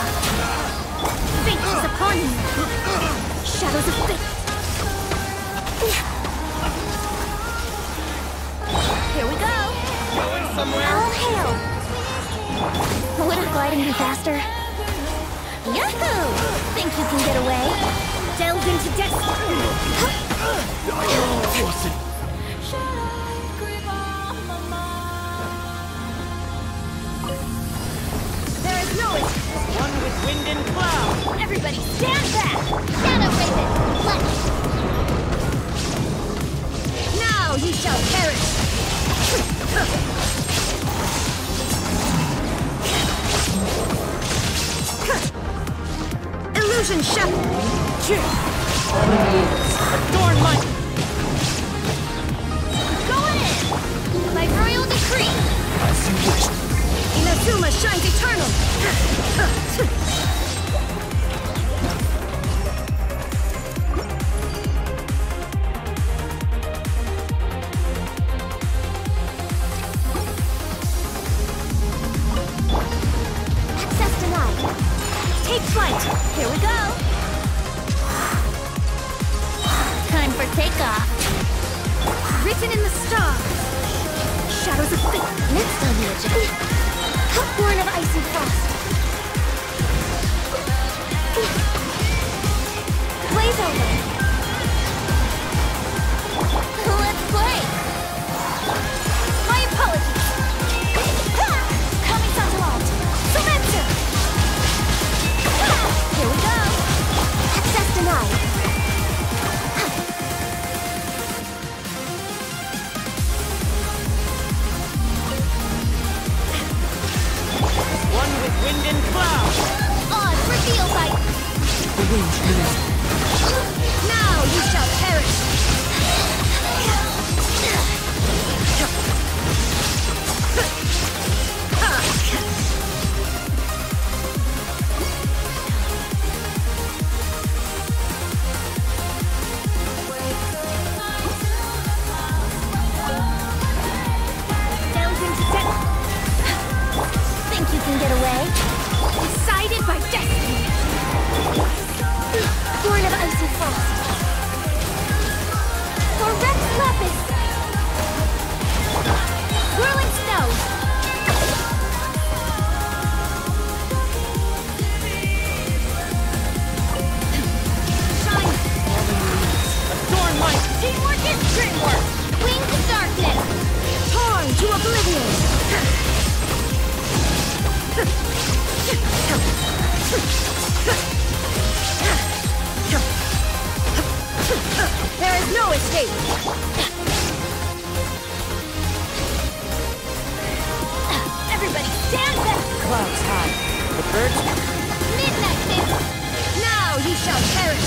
Fate is upon you. Shadows of fate. Here we go. Going somewhere? All hail. Wouldn't gliding be faster? Yahoo! Think you can get away? Delve into destiny. There is no escape. One with wind and cloud. Everybody stand back! Shadow Raiden, flesh! Now you shall perish! Illusion shattered! Adorn my... Going in! By royal decree! As you wish. Inazuma shines eternal! Access denied. Take flight! Here we go! Time for takeoff! Written in the stars! Shadows of fate! Next on the agenda! Born of icy frost! Blaze over! Let's play! My apologies! Coming Satellite! Surrender! Here we go! Access denied! One with wind and cloud. On reveal light! The wings release. Now you shall perish! Delve into death! Think you can get away? Decided by destiny! Born of icy frost! For Rex Lapis! Whirling snow! Shine! Adorn my... Teamwork is dreamwork! Wing to darkness! Torn to oblivion! There is no escape! Everybody stand back! Clouds high. The birds... Midnight Fist! Now you shall perish!